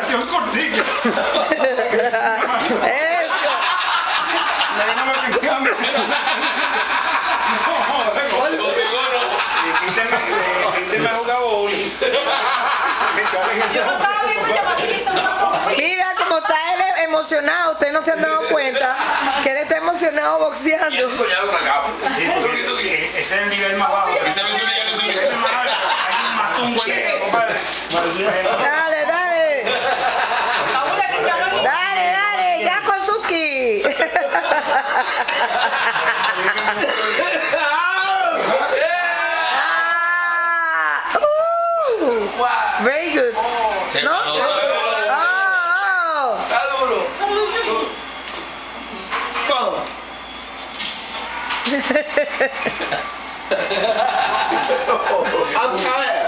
respiración cortica. Eso. Quíteme a jugar bowling. Yo no estaba viendo llamadito. Mira cómo está él emocionado. Ustedes no se han dado cuenta que él está emocionado boxeando. Y el coñado con la capa. Ese es el nivel más bajo. Ese es el nivel más bajo. Hay un matungo ahí, compadre. Dale, dale. Dale, dale, ya Kosuki. Very good. ¿No? Oh. Está duro. I'm tired.